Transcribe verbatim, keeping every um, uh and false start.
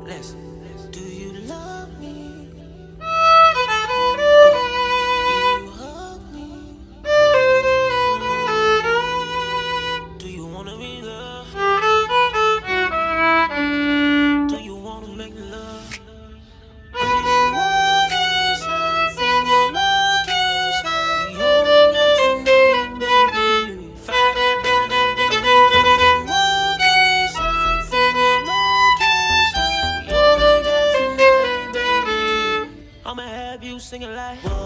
Listen, do you love me? Do you wanna be loved? Do you wanna make love? Put in locations in your location. We only got to know you, baby. Fire that burn up, then we put it in locations in your location. We only got to know you, baby. I'ma have you singing like.